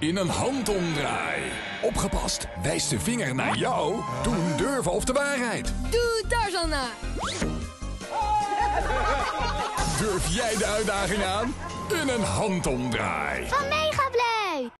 in een handomdraai. Opgepast, wijst de vinger naar jou. Doen, durven of de waarheid. Doe Tarzan na. Durf jij de uitdaging aan? In een handomdraai. Van Megablend.